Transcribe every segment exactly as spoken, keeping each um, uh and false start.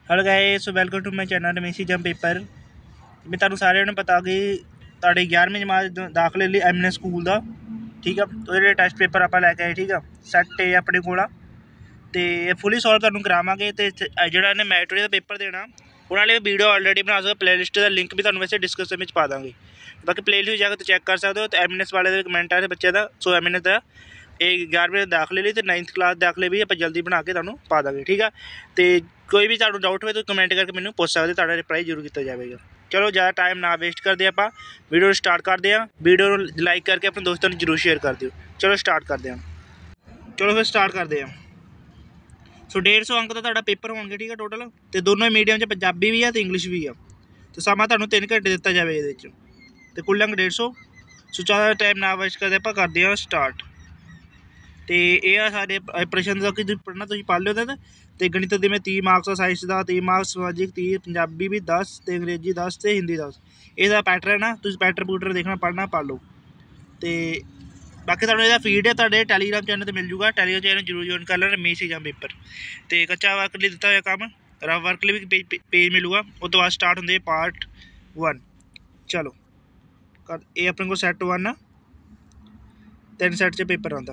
Hello guys, so welcome to my channel रमेशी जम paper. मैं तुहानू सारिਆਂ ਨੂੰ पता कि ਤੁਹਾਡੇ ਗਿਆਰਵੀਂ जमात दाखिले ਲਈ एम एन स्कूल ਦਾ ठीक है। तो ये टैसट पेपर आप लैके आए ठीक है। सैट ए अपने को तो फुली सॉल्व तुहानू करावांगे। तो जिहड़ा इन्हें मैट्रिक का पेपर देना उन्होंने लिए वीडियो ऑलरेडी बना सकते। प्ले लिस्ट का लिंक भी तुहानू वैसे डिस्क्रिप्शन में पा देंगे। बाकी प्ले लिस्ट जाकर चैक कर सकते हो। तो एम एन एस वाले कमेंट है बच्चे का। सो एम एन एस का ये ग्यारहवीं दाखिले लिए तो नाइन्थ क्लास दाखिले भी आप जल्दी बना के तुहानू पा देंगे ठीक है। तो कोई भी तुहानू डाउट हो तो कमेंट करके मैंने पूछ सकते, तुहाडा रिप्लाई जरूर किया जाएगा। चलो ज़्यादा टाइम ना वेस्ट करते आप वीडियो स्टार्ट करते हैं। वीडियो लाइक करके अपने दोस्तों को जरूर शेयर कर दियो। चलो स्टार्ट करते हैं। चलो फिर स्टार्ट करते हैं। सो डेढ़ सौ अंक का तुहाडा पेपर होंगे ठीक है टोटल। तो दोनों मीडियम च पंजाबी भी है तो इंग्लिश भी है। तो समा तुहानू तीन घंटे दिता जाएगा ये। तो कुल अंक डेढ़ सौ। सो ज़्यादा टाइम ना वेस्ट करते आप करते हैं स्टार्ट। तो यह सारे प्रश्न का कि पढ़ना तुम पढ़ लो। तो गणित के मैं तीह मार्क्स साइंस का तीह मार्क्स, समाजिक तीह, पंजाबी भी दस, तो अंग्रेजी दस, तो हिंदी दस। यह पैटर्न है, तुम पैटर्न पूटर देखना पढ़ना पढ़ लो। तो बाकी तुहानू इसका फीड है तुहाडे टैलीग्राम चैनल पर मिल जूगा। टैलीग्राम चैनल जरूर ज्वाइन कर लेना रमेश एग्जाम पेपर। तो कच्चा वर्क लिए दिता हुआ काम रफ वर्क लिए भी पेज, पेज मिलूगा। उस तो बाद स्टार्ट होंगे पार्ट वन। चलो कर ये अपने को सैट वन तीन सैट च पेपर आता।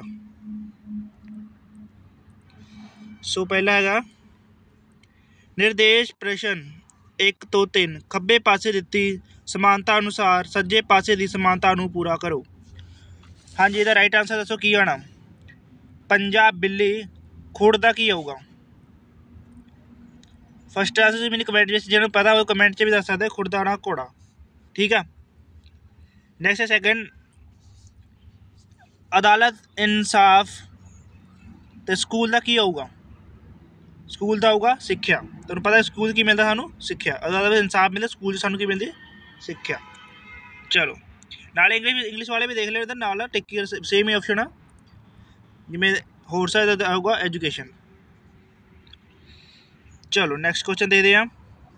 सो पहला है निर्देश प्रश्न एक तो तीन खब्बे पासे दिती समानता अनुसार सज्जे पासे की समानता नूं पूरा करो। हाँ जी, इसका राइट आंसर दसो की आना। पंजा बिल्ली खुड़दा की आऊगा। फर्स्ट आंसर मैंने कमेंट जिन्होंने पता हो कमेंट च भी दस सकते खुड़दा ना घोड़ा ठीक है। नैक्सट है सैकेंड अदालत इंसाफ तो स्कूल का की आऊगा। स्कूल का आऊगा सिक्ख्या। तुहानू पता स्कूल की मिलता सानू सिक्ख्या। अदालत इंसाफ मिलता स्कूल सानू की मिलती सिक्ख्या। चलो नाले इंग्लिश इंग्लिश वाले भी देख ले नाल टिक सेम ही ऑप्शन है जिमें होर सकता आऊगा एजुकेशन। चलो नैक्सट क्वेश्चन दे दें।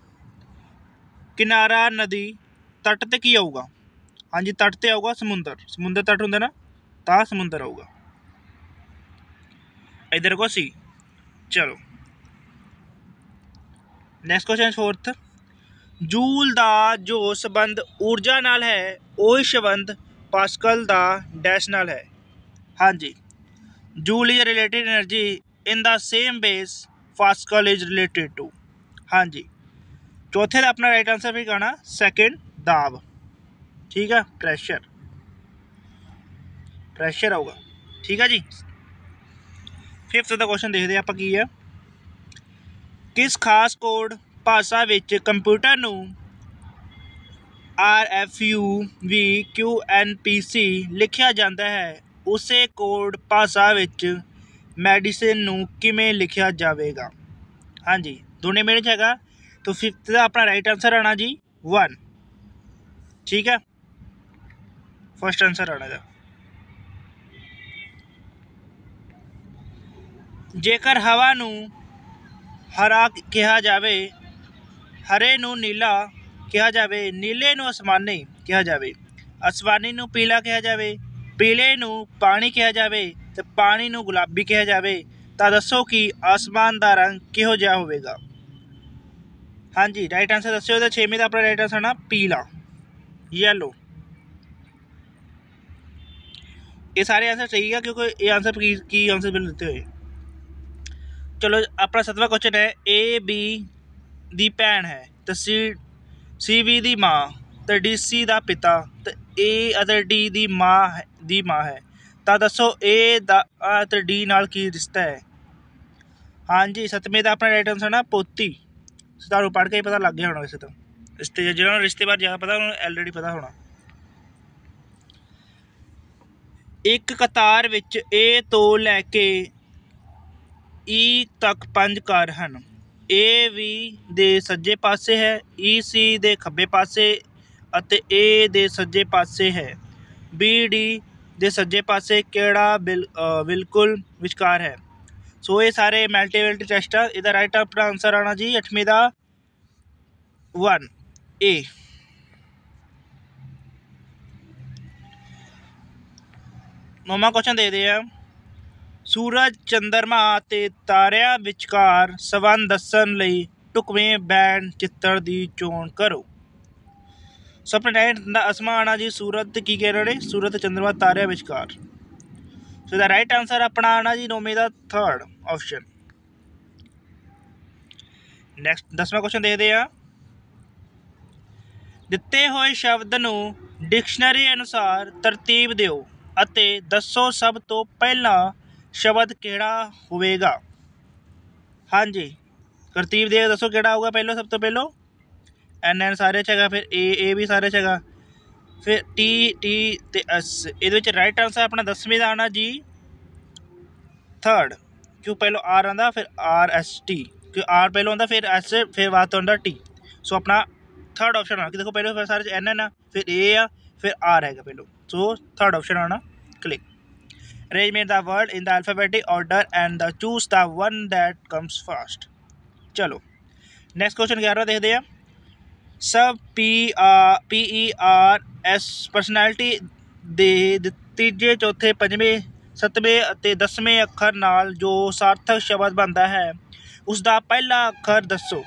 किनारा नदी तट ते की आऊगा। हाँ जी तट ते आऊगा समुंदर। समुंदर तट होंगे ना ता समुंदर आऊगा। इधर को सी। चलो नैक्सट क्वेश्चन फोर्थ जूल दा जो संबंध ऊर्जा नाल है वही संबंध पास्कल दा डैश नाल है। हाँ जी joule is related energy in the same base pascal is related to. हाँ जी चौथे का अपना राइट आंसर भी कहना सैकेंड दाब ठीक है। प्रैशर प्रैशर आऊगा ठीक है जी। फिफ्थ का क्वेश्चन देखते हैं आप की है किस खास कोड भाषा विच कंप्यूटर नू R F U V Q N P C लिखिया जाता है उसे कोड भाषा विच मैडिसिन नू किमें लिखिया जाएगा। हाँ जी दोनों मेरे है। तो फिफ्थ का अपना राइट आंसर आना जी वन ठीक है। फर्स्ट आंसर आना गा। जेकर हवा नू हरा कहा जाए हरे नू नीला कहा जाए नीले नू आसमानी कहा जाए आसमानी नू पीला कहा जाए पीले नू पानी कहा जाए तो पानी नू गुलाबी कहा जाए तो दसो कि आसमान का रंग किहो जिहा होवेगा। हाँ जी राइट आंसर दस्यो। तो छेवीं का अपना राइट आंसर ना पीला येलो। ये सारे आंसर सही है क्योंकि ये आंसर की, की आंसर बिल देते हुए। चलो अपना सतवां क्वेश्चन है ए बी दी भैन है तो सी सी बी दी माँ तो डी सी का पिता तो ए अते डी दी माँ दी माँ है तो दसो ए दा तो डी नाल की रिश्ता है। हाँ जी सतवें का अपना राइट आंसर ना पोती। तुहानू पढ़ के ही पता लग गया होना वैसे तो रिश्ते जिन्होंने रिश्ते बारे ज़्यादा पता उन्होंने ऑलरेडी पता होना। एक कतार विच ए तो लैके ई तक पंज कार हैं। ए वी दे सज्जे पासे है ई सी दे खब्बे पासे अते ए दे सज्जे पासे है बी डी दे सज्जे पासे केड़ा बिल बिल्कुल विचकार है। सो ये सारे मल्टीपल टेस्ट है। इसका राइट अपना आंसर आना जी अठवीं का वन ए। नौवां क्वेश्चन दे दे सूरज चंद्रमा ते तारिਆਂ विचकार संबंध दस्सण लई ਢੁਕਵੇਂ ਬੈਂਡ ਚਿੱਤਰ ਦੀ ਚੋਣ ਕਰੋ। ਸੋ ਪਲੈਨਟ ਦਾ ਅਸਮਾਨ ਆ ਜੀ ਸੂਰਜ ਕੀ ਕਹਿ ਰਹੇ ਨੇ, ਸੂਰਜ ਚੰਦਰਮਾ ਤਾਰਿਆਂ ਵਿਚਕਾਰ। ਸੋ ਇਹਦਾ ਰਾਈਟ ਆਂਸਰ ਆਪਣਾ ਆਣਾ ਜੀ ਨੌਵੇਂ ਦਾ ਥਰਡ ਆਪਸ਼ਨ। ਨੈਕਸਟ ਦਸਵਾਂ ਕੁਐਸਚਨ ਦੇਖਦੇ ਆ। ਦਿੱਤੇ ਹੋਏ ਸ਼ਬਦ ਨੂੰ ਡਿਕਸ਼ਨਰੀ ਅਨੁਸਾਰ ਤਰਤੀਬ ਦਿਓ ਅਤੇ ਦੱਸੋ ਸਭ ਤੋਂ ਪਹਿਲਾਂ ਸ਼ਬਦ ਕਿਹੜਾ ਹੋਵੇਗਾ। ਹਾਂਜੀ ਤਰਤੀਬ ਦੇ ਦੱਸੋ ਕਿਹੜਾ ਹੋਊਗਾ ਪਹਿਲੋਂ, ਸਭ ਤੋਂ ਪਹਿਲੋਂ ਐਨ ਐਨ ਸਾਰੇ 'ਚ ਹੈਗਾ, ਫਿਰ ਏ ਏ ਵੀ ਸਾਰੇ 'ਚ ਹੈਗਾ, ਫਿਰ ਟੀ ਟੀ ਅਤੇ ਐਸ। ਇਹਦੇ ਵਿੱਚ ਰਾਈਟ ਆਂਸਰ ਆਪਣਾ ਦਸਵੇਂ ਦਾ ਆਉਣਾ ਜੀ ਥਰਡ, ਕਿਉਂ ਪਹਿਲੋਂ ਆਰ ਆਉਂਦਾ ਫਿਰ ਆਰ ਐਸ ਟੀ, ਕਿਉਂ ਆਰ ਪਹਿਲੋਂ ਆਉਂਦਾ ਫਿਰ ਐਸ ਫਿਰ ਬਾਅਦ ਆਉਂਦਾ ਟੀ। ਸੋ ਆਪਣਾ ਥਰਡ ਆਪਸ਼ਨ ਆਉਣਾ ਕਿ ਦੇਖੋ ਪਹਿਲੋਂ ਸਾਰੇ 'ਚ ਐਨ ਐਨ ਆ, ਫਿਰ ਏ ਆ, ਫਿਰ ਆਰ ਹੈਗਾ ਪਹਿਲੋਂ। ਸੋ ਥਰਡ ਆਪਸ਼ਨ ਆਉਣਾ click. Arrange the word in the alphabetic order and the choose the one that comes first। ਚਲੋ ਨੈਕਸਟ ਕੁਐਸਚਨ ਗਿਆਰ੍ਹਵਾਂ ਦੇਖਦੇ ਆ। ਸਬ P R P E R S personality ਦੇ ਤੀਜੇ ਚੌਥੇ ਪੰਜਵੇਂ ਸੱਤਵੇਂ ਅਤੇ ਦਸਵੇਂ ਅੱਖਰ ਨਾਲ ਜੋ ਸਾਰਥਕ ਸ਼ਬਦ ਬਣਦਾ ਹੈ ਉਸ ਦਾ ਪਹਿਲਾ ਅੱਖਰ ਦੱਸੋ।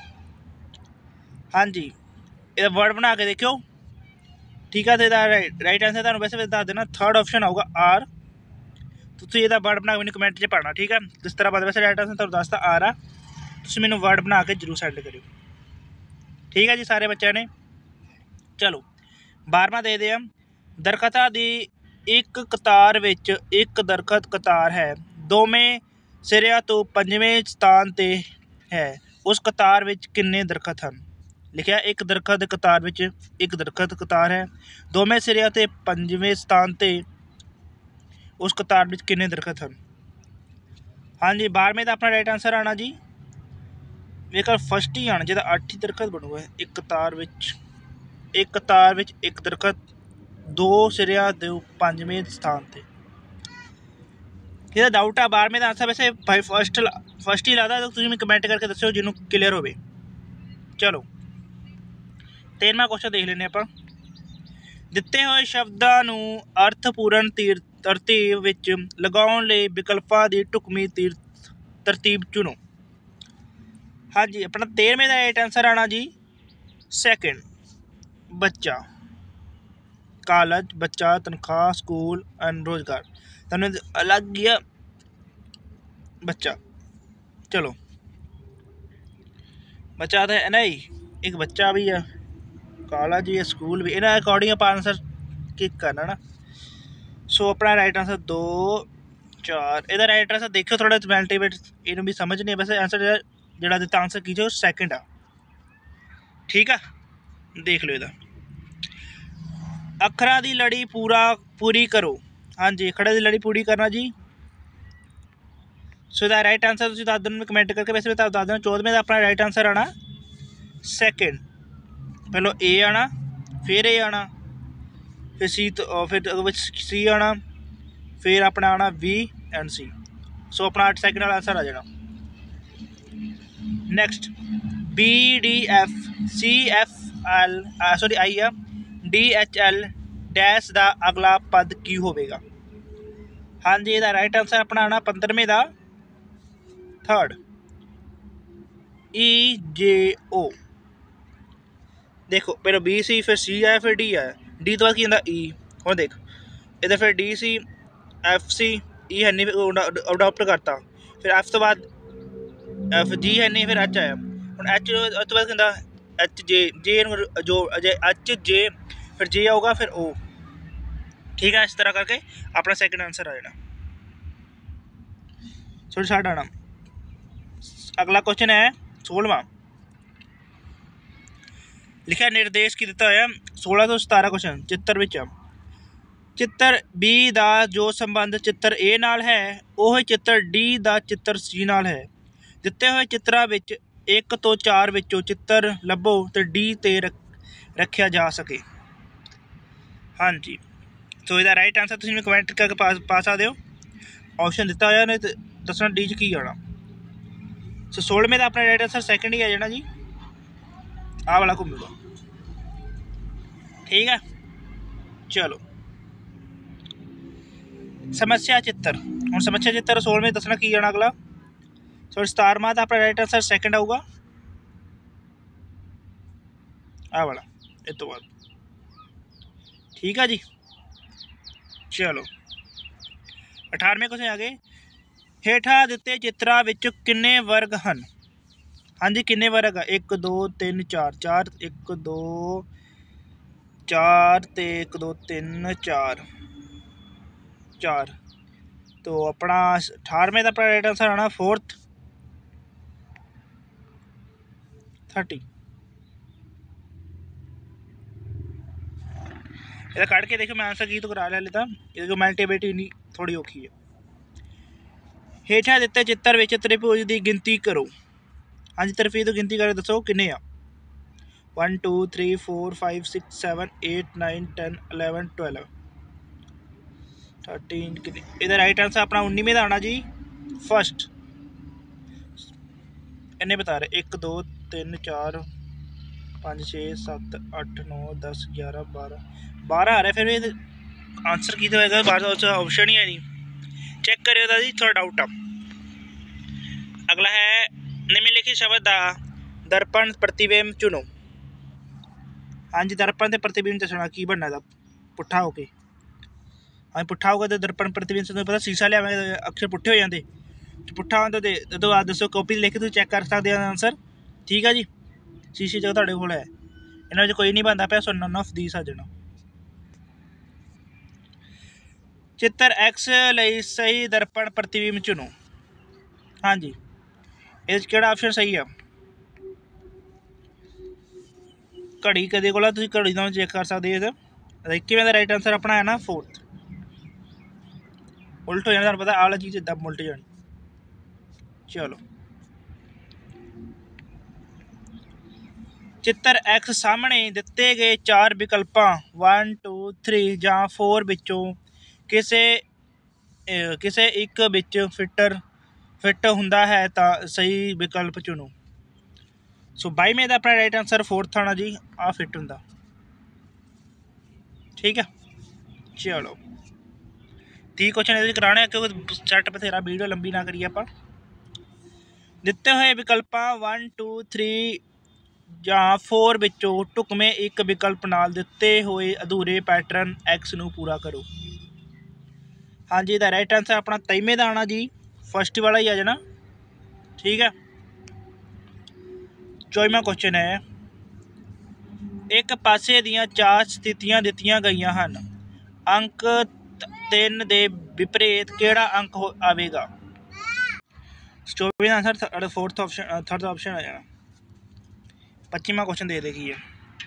ਹਾਂਜੀ ਇਹਦਾ ਵਰਡ ਬਣਾ ਕੇ ਦੇਖਿਓ, ਠੀਕ ਆ। ਅਤੇ ਇਹਦਾ ਰਾਈਟ ਆਂਸਰ ਤੁਹਾਨੂੰ ਵੈਸੇ ਦੱਸ ਦੇਣਾ ਥਰਡ ਆਪਸ਼ਨ ਆਊਗਾ ਆਰ। ਤੁਸੀਂ ਇਹਦਾ ਵਰਡ ਬਣਾ ਕੇ ਮੈਨੂੰ ਕਮੈਂਟ 'ਚ ਪਾਉਣਾ, ਠੀਕ ਆ। ਕਿਸ ਤਰ੍ਹਾਂ ਬਣਦਾ ਵੈਸੇ ਰਾਈਟ ਆਂਸਰ ਤੁਹਾਨੂੰ ਦੱਸਦਾ ਆਰ ਆ, ਤੁਸੀਂ ਮੈਨੂੰ ਵਰਡ ਬਣਾ ਕੇ ਜ਼ਰੂਰ ਸੈਂਡ ਕਰਿਓ, ਠੀਕ ਆ ਜੀ ਸਾਰੇ ਬੱਚਿਆਂ ਨੇ। ਚਲੋ ਬਾਰ੍ਹਵਾਂ ਦੇਖਦੇ ਆ। ਦਰਖਤਾਂ ਦੀ ਇੱਕ ਕਤਾਰ ਵਿੱਚ ਇੱਕ ਦਰਖਤ ਕਤਾਰ ਹੈ, ਦੋਵੇਂ ਸਿਰਿਆਂ ਤੋਂ ਪੰਜਵੇਂ ਸਥਾਨ 'ਤੇ ਹੈ, ਉਸ ਕਤਾਰ ਵਿੱਚ ਕਿੰਨੇ ਦਰਖਤ ਹਨ। ਲਿਖਿਆ ਇੱਕ ਦਰਖਤ ਕਤਾਰ ਵਿੱਚ ਇੱਕ ਦਰਖਤ ਕਤਾਰ ਹੈ, ਦੋਵੇਂ ਸਿਰਿਆਂ 'ਤੇ ਪੰਜਵੇਂ ਸਥਾਨ 'ਤੇ ਉਸ ਕਤਾਰ ਵਿੱਚ ਕਿੰਨੇ ਦਰਖਤ ਹਨ। ਹਾਂਜੀ ਬਾਰ੍ਹਵੇਂ ਦਾ ਆਪਣਾ ਰਾਈਟ ਆਂਸਰ ਆਉਣਾ ਜੀ ਜੇਕਰ ਫਸਟ ਹੀ ਆਉਣਾ ਜਿਹਦਾ ਅੱਠ ਹੀ ਦਰਖਤ ਬਣੂਗਾ। ਇੱਕ ਕਤਾਰ ਵਿੱਚ ਇੱਕ ਕਤਾਰ ਵਿੱਚ ਇੱਕ ਦਰਖਤ, ਦੋ ਸਿਰਿਆਂ ਦੇ ਪੰਜਵੇਂ ਸਥਾਨ 'ਤੇ। ਇਹਦਾ ਡਾਊਟ ਆ ਬਾਰ੍ਹਵੇਂ ਦਾ ਆਂਸਰ ਵੈਸੇ ਭਾਈ ਫਸਟ ਫਸਟ ਹੀ ਲੱਗਦਾ, ਤੁਸੀਂ ਮੈਨੂੰ ਕਮੈਂਟ ਕਰਕੇ ਦੱਸਿਓ ਜਿਹਨੂੰ ਕਲੀਅਰ ਹੋਵੇ। ਚਲੋ ਤੇਰ੍ਹਵਾਂ ਕੁਐਸਚਨ ਦੇਖ ਲੈਂਦੇ ਆਪਾਂ। ਦਿੱਤੇ ਹੋਏ ਸ਼ਬਦਾਂ ਨੂੰ ਅਰਥਪੂਰਨ ਤੀਰ ਤਰਤੀਬ ਵਿੱਚ ਲਗਾਉਣ ਲਈ ਵਿਕਲਪਾਂ ਦੀ ਢੁਕਵੀਂ ਤੀਰ ਤਰਤੀਬ ਚੁਣੋ। ਹਾਂਜੀ ਆਪਣਾ ਤੇਰ੍ਹਵੇਂ ਦਾ ਰਾਈਟ ਆਂਸਰ ਆਉਣਾ ਜੀ ਸੈਕਿੰਡ, ਬੱਚਾ, ਕਾਲਜ, ਬੱਚਾ, ਤਨਖਾਹ, ਸਕੂਲ ਐਂਡ ਰੁਜ਼ਗਾਰ। ਤੁਹਾਨੂੰ ਅਲੱਗ ਹੀ ਆ ਬੱਚਾ। ਚਲੋ ਬੱਚਾ ਤਾਂ ਨਹੀਂ, ਇੱਕ ਬੱਚਾ ਵੀ ਆ, ਕਾਲਜ ਵੀ ਆ, ਸਕੂਲ ਵੀ, ਇਹਨਾਂ ਅਕੋਰਡਿੰਗ ਆਪਾਂ ਆਂਸਰ ਕਿਕ ਕਰਨਾ ਨਾ। ਸੋ ਆਪਣਾ ਰਾਈਟ ਆਂਸਰ ਦੋ ਚਾਰ। ਇਹਦਾ ਰਾਈਟ ਆਂਸਰ ਦੇਖਿਓ ਥੋੜ੍ਹਾ ਮਲਟੀਵੇਟ, ਇਹਨੂੰ ਵੀ ਸਮਝ ਨਹੀਂ। ਵੈਸੇ ਆਂਸਰ ਜਿਹੜਾ ਜਿਹੜਾ ਦਿੱਤਾ ਆਂਸਰ ਕੀ ਜੋ ਸੈਕਿੰਡ ਆ, ਠੀਕ ਆ। ਦੇਖ ਲਓ ਇਹਦਾ ਅੱਖਰਾਂ ਦੀ ਲੜੀ ਪੂਰਾ ਪੂਰੀ ਕਰੋ। ਹਾਂਜੀ ਅੱਖਰਾਂ ਦੀ ਲੜੀ ਪੂਰੀ ਕਰਨਾ ਜੀ। ਸੋ ਇਹਦਾ ਰਾਈਟ ਆਂਸਰ ਤੁਸੀਂ ਦੱਸ ਦਿਓ ਕਮੈਂਟ ਕਰਕੇ। ਵੈਸੇ ਤੁਹਾਨੂੰ ਦੱਸ ਦੇਣਾ ਚੌਦਵੇਂ ਦਾ ਆਪਣਾ ਰਾਈਟ ਆਂਸਰ ਆਉਣਾ ਸੈਕਿੰਡ, ਪਹਿਲੋਂ ਏ ਆਉਣਾ, ਫਿਰ ਏ ਆਉਣਾ, ਫਿਰ ਸੀ, ਫਿਰ ਸੀ ਆਉਣਾ, ਫਿਰ ਆਪਣਾ ਆਉਣਾ ਵੀ ਐਂਡ ਸੀ। ਸੋ ਆਪਣਾ ਅੱਠ ਸੈਕਿੰਡ ਵਾਲਾ ਆਂਸਰ ਆ ਜਾਣਾ। Next B D F C F L sorry I ਆ ਡੀ ਐਚ ਐਲ ਡੈਸ਼ ਦਾ ਅਗਲਾ ਪਦ ਕੀ ਹੋਵੇਗਾ। ਹਾਂਜੀ ਇਹਦਾ ਰਾਈਟ ਆਂਸਰ ਆਪਣਾ ਆਉਣਾ ਪੰਦਰਵੇਂ ਦਾ ਥਰਡ, ਈ ਜੇ ਓ। ਦੇਖੋ ਪਹਿਲਾਂ ਬੀ ਸੀ, ਫਿਰ ਸੀ ਆਇਆ, ਫਿਰ ਡੀ ਆਇਆ। ਡੀ ਤੋਂ ਬਾਅਦ ਕੀ ਹੁੰਦਾ ਈ। ਹੁਣ ਦੇਖ ਇਹਦਾ ਫਿਰ ਡੀ ਸੀ, ਐਫ ਸੀ, ਈ ਹੈ ਨਹੀਂ ਅਡੋਪਟ ਕਰਤਾ, ਫਿਰ ਐਫ ਤੋਂ ਬਾਅਦ ਐਫ ਜੀ ਹੈ ਨਹੀਂ, ਫਿਰ ਐਚ ਆਇਆ। ਹੁਣ ਐਚ ਉਸ ਤੋਂ ਬਾਅਦ ਕਹਿੰਦਾ ਐਚ ਜੇ ਜੇ ਨੂੰ ਜੋ ਅਜੇ ਐਚ ਜੇ ਫਿਰ ਜੇ ਆਊਗਾ, ਫਿਰ ਓ, ਠੀਕ ਹੈ। ਇਸ ਤਰ੍ਹਾਂ ਕਰਕੇ ਆਪਣਾ ਸੈਕਿੰਡ ਆਂਸਰ ਆ ਜਾਣਾ। ਸੋ ਸਾਡਾ ਆਉਣਾ ਅਗਲਾ ਕੁਐਸਚਨ ਹੈ ਸੋਲ੍ਹਵਾਂ। ਲਿਖਿਆ ਨਿਰਦੇਸ਼ ਕੀ ਦਿੱਤਾ ਹੋਇਆ ਸੋਲ੍ਹਾਂ ਤੋਂ ਸਤਾਰਾਂ ਕੁਐਸਚਨ ਚਿੱਤਰ ਵਿੱਚ। ਚਿੱਤਰ ਬੀ ਦਾ ਜੋ ਸੰਬੰਧ ਚਿੱਤਰ ਏ ਨਾਲ ਹੈ ਉਹ ਚਿੱਤਰ ਡੀ ਦਾ ਚਿੱਤਰ ਸੀ ਨਾਲ ਹੈ। ਦਿੱਤੇ ਹੋਏ ਚਿੱਤਰਾਂ ਵਿੱਚ ਇੱਕ ਤੋਂ ਚਾਰ ਵਿੱਚੋਂ ਚਿੱਤਰ ਲੱਭੋ ਅਤੇ ਡੀ 'ਤੇ ਰੱਖ ਰੱਖਿਆ ਜਾ ਸਕੇ। ਹਾਂਜੀ ਸੋ ਇਹਦਾ ਰਾਈਟ ਆਂਸਰ ਤੁਸੀਂ ਮੈਨੂੰ ਕਮੈਂਟ ਕਰਕੇ ਪਾ ਪਾ ਸਕਦੇ ਹੋ। ਆਪਸ਼ਨ ਦਿੱਤਾ ਹੋਇਆ ਉਹਨੇ ਦੱਸਣਾ ਡੀ 'ਚ ਕੀ ਆਉਣਾ। ਸੋ ਸੋਲ੍ਹਵੇਂ ਦਾ ਆਪਣਾ ਰਾਈਟ ਆਂਸਰ ਸੈਕਿੰਡ ਹੀ ਆ ਜਾਣਾ ਜੀ, ਆਹ ਵਾਲਾ ਘੁੰਮੂਗਾ, ਠੀਕ ਹੈ। ਚਲੋ ਸਮੱਸਿਆ ਚਿੱਤਰ। ਹੁਣ ਸਮੱਸਿਆ ਚਿੱਤਰ ਸੋਲ੍ਹਵੇਂ ਦੱਸਣਾ ਕੀ ਆਉਣਾ ਅਗਲਾ। ਸੋ ਸਤਾਰਵਾਂ ਦਾ ਆਪਣਾ ਰਾਈਟ ਆਂਸਰ ਸੈਕਿੰਡ ਆਊਗਾ, आ वाला इस तो बाद। ठीक है जी। चलो अठारहवें क्वेश्चन आ गए। हेठा दिते चित्रा विच किन्ने वर्ग हैं? हाँ जी किन्ने वर्ग आ? एक दो तीन चार, चार एक दो चार ते एक दो तीन चार चार। तो अपना अठारहवें का राइट आंसर आना फोर्थ थर्टी। ये कट के देखो मैं आंसर की तो करा लिया लेता, ये मैल्टीबिलिटी नहीं थोड़ी औखी है। हेठा दिते चित्र विच त्रिभुज की गिनती करो। हाँ जी त्रिभुज की गिनती करो, दसो किन्ने आ? One two three four five six seven eight nine ten eleven twelve thirteen किन्ने? इधर राइट आंसर अपना उन्नीवें का आना जी फर्स्ट। इन्ने बता रहे एक दो तीन चार पाँच छे सत्त अठ नौ दस ग्यारह बारह बारह आ रहा है। फिर आंसर की तो है बारह ऑप्शन ही है नहीं। चेक करियो दा जी थोड़ा डाउट आ। अगला है निम्नलिखित शब्द दा दर्पण प्रतिबिंब चुनो। हाँ जी दर्पण ते प्रतिबिंब दसना की बनना दा पुट्ठा होके। हाँ पुट्ठा होगा तो दर्पण प्रतिबिंब से पता शीशा लिया अक्षर पुट्ठे हो जाते, पुट्ठा होता तो तो बाद दसो कॉपी लिख तुम चेक कर सकते आंसर। ठीक है जी शीशे जो तुहाडे कोल है इन्हां च कोई नहीं बनता पाया, सो नन ऑफ दी सजना। चित्र एक्स लई सही दर्पण प्रतिबिंब चुनो। हाँ जी इस केड़ा ऑप्शन सही है? घड़ी कदे कोला तुसीं घड़ी तो चेक कर सकते हो। इक्कीवें का राइट आंसर अपना है ना फोर्थ। उल्ट हो जाना, पता आला चीज़ इदा उल्ट जानी। चलो चित्र एक्स सामने दिते गए चार विकल्पों वन टू थ्री या फोर विचों किसे किसे एक विच फिटर फिट हुंदा है तो सही विकल्प चुनो। सो बाईवें का अपना राइट आंसर फोर्थ आना जी आ फिट हुंदा। ठीक है चलो तीह क्वेश्चन ये कराने क्योंकि सैट बथेरा वीडियो लंबी ना करिए आप। दिते हुए विकल्पों वन टू थ्री या फोर विचों ढुकवें एक विकल्प नाल दिते हुए अधूरे पैटर्न एक्स नू पूरा करो। हाँ जी इहदा राइट आंसर अपना तेईवें का आना जी फर्स्ट वाला ही आ जाना। ठीक है चौदहवां क्वेश्चन है। एक पासे दियां चार स्थितियां दित्तियां गईयां हन, अंक तीन दे विपरीत केड़ा अंक हो आवेगा? चौबीस का answer fourth option third option आ जाना। पच्चीवां क्वेश्चन दे देखी है।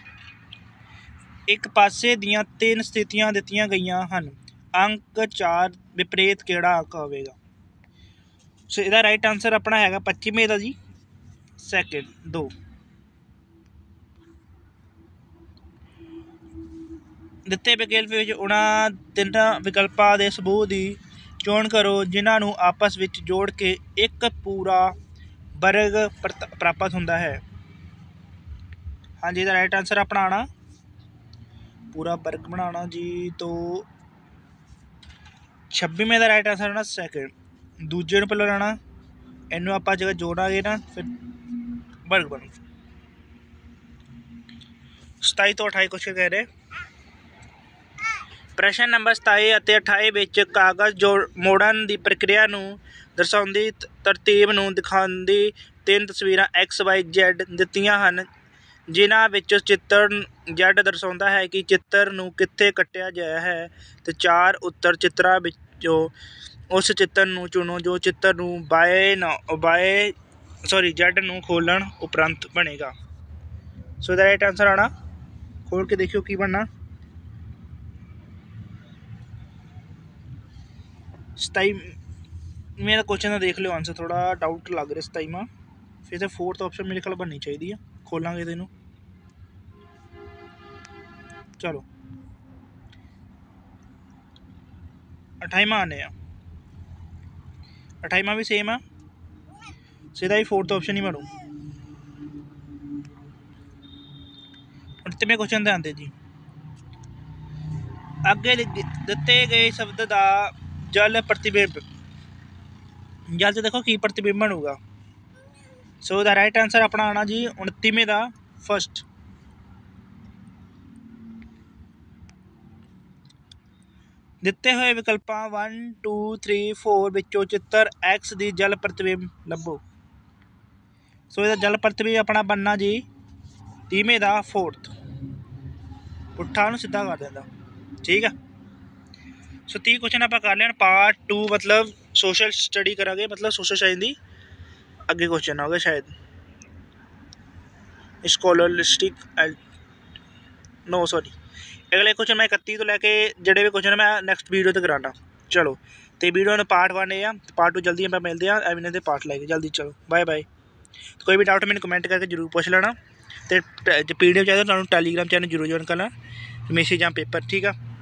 एक पासे दियां तीन स्थितियां दित्तियां गईयां हन, अंक चार विपरीत केड़ा अंक आवेगा? सो इहदा राइट आंसर अपना हैगा पच्चीवें का जी सैकेंड दो। दिते विकल्प विच उन्हां तिन्हां विकल्पां दे सबूत की चोण करो जिन्हां नूं आपस विच जोड़ के एक पूरा वर्ग प्राप्त होंदा है। हाँ जी इहदा राइट आंसर अपना आना पूरा वर्ग बनाना जी। तो छब्बीवें का राइट आंसर आना सैकेंड दूजे नूं पहलों लाना इनू आप जगह जोड़ांगे ना फिर वर्ग बनू। सताई तो अठाई क्वेश्चन कह रहे। प्रश्न नंबर सताई ਅਤੇ अठाई ਵਿੱਚ ਕਾਗਜ਼ ਜੋੜ ਮੋੜਨ ਦੀ ਪ੍ਰਕਿਰਿਆ ਨੂੰ ਦਰਸਾਉਂਦੀ ਤਰਤੀਬ ਨੂੰ ਦਿਖਾਉਂਦੀ ਤਿੰਨ ਤਸਵੀਰਾਂ ਐਕਸ ਵਾਈ ਜ਼ੈਡ ਦਿੱਤੀਆਂ ਹਨ, ਜਿਨ੍ਹਾਂ ਵਿੱਚ ਚਿੱਤਰ ਜ਼ੈਡ ਦਰਸਾਉਂਦਾ ਹੈ ਕਿ ਚਿੱਤਰ ਨੂੰ ਕਿੱਥੇ ਕੱਟਿਆ ਗਿਆ ਹੈ ਤੇ ਚਾਰ ਉੱਤਰ ਚਿੱਤਰਾਂ ਵਿੱਚੋਂ ਉਸ ਚਿੱਤਰ ਨੂੰ ਚੁਣੋ ਜੋ ਚਿੱਤਰ ਨੂੰ ਬਾਏ ਨਾ ਬਾਏ ਸੌਰੀ ਜ਼ੈਡ ਨੂੰ ਖੋਲ੍ਹਣ ਉਪਰੰਤ ਬਣੇਗਾ। ਸੋ ਇਹਦਾ ਰਾਈਟ ਆਂਸਰ ਆਉਣਾ खोल के देखियो की बनना। सताई मेरा क्वेश्चन देख लो आंसर थोड़ा डाउट लग रहा सताई में फिर तो फोर्थ ऑप्शन मेरे ख्याल बननी चाहिए खोलांगे तेनों। चलो अठाईवा आने अठाईवा भी सेम है सीधा ही फोर्थ ऑप्शन ही बनू। उनतीवें क्वेश्चन ध्यान दे जी। अगे दिते गए शब्द का जल प्रतिबिंब जल से देखो की प्रतिबिंब बनूगा। सो द राइट आंसर अपना आना जी उनतीवें का फर्स्ट। ਦਿੱਤੇ ਹੋਏ ਵਿਕਲਪਾਂ वन टू थ्री फोर ਵਿੱਚੋਂ ਚਿੱਤਰ ਐਕਸ ਦੀ ਜਲ ਪ੍ਰਤਿਬਿੰਬ ਲੱਭੋ। ਸੋ ਇਹਦਾ ਜਲ ਪ੍ਰਤਿਬਿੰਬ ਆਪਣਾ ਬਣਨਾ ਜੀ ਤੀਵੇਂ ਦਾ ਫੋਰਥ, ਪੁੱਠਾ ਨੂੰ ਸਿੱਧਾ ਕਰ ਦਿੰਦਾ। ਠੀਕ ਆ। ਸੋ ਤੀਹ ਕੁਐਸਚਨ ਆਪਾਂ ਕਰ ਲਿਆ। ਪਾਰਟ ਟੂ ਮਤਲਬ ਸੋਸ਼ਲ ਸਟੱਡੀ ਕਰਾਂਗੇ, ਮਤਲਬ ਸੋਸ਼ਲ ਸਾਇੰਸ ਦੀ ਅੱਗੇ ਕੁਐਸਚਨ ਆਉਗੇ ਸ਼ਾਇਦ। ਸਕੋਲਰਲਿਸਟਿਕ ਨੋ ਸੌਰੀ ਅਗਲੇ ਕੁਐਸਚਨ ਮੈਂ ਇਕੱਤੀ ਤੋਂ ਲੈ ਕੇ ਜਿਹੜੇ ਵੀ ਕੁਐਸਚਨ ਮੈਂ ਨੈਕਸਟ ਵੀਡੀਓ 'ਤੇ ਕਰਾਉਣਾ। ਚਲੋ ਅਤੇ ਵੀਡੀਓ ਨੂੰ ਪਾਰਟ ਵਨ ਇਹ ਆ, ਪਾਰਟ ਟੂ ਜਲਦੀ ਆਪਾਂ ਮਿਲਦੇ ਹਾਂ ਐਵੇਂ ਦੇ ਪਾਰਟ ਲੈ ਕੇ। ਜਲਦੀ ਚਲੋ ਬਾਏ ਬਾਏ। ਕੋਈ ਵੀ ਡਾਊਟ ਮੈਨੂੰ ਕਮੈਂਟ ਕਰਕੇ ਜ਼ਰੂਰ ਪੁੱਛ ਲੈਣਾ, ਅਤੇ ਜੇ ਪੀ ਡੀ ਐਫ ਚਾਹੀਦਾ ਤੁਹਾਨੂੰ ਟੈਲੀਗ੍ਰਾਮ ਚੈਨਲ ਜ਼ਰੂਰ ਜੁਆਇਨ ਕਰਨਾ, ਮੈਸੇਜ ਜਾਂ ਪੇਪਰ। ਠੀਕ ਆ।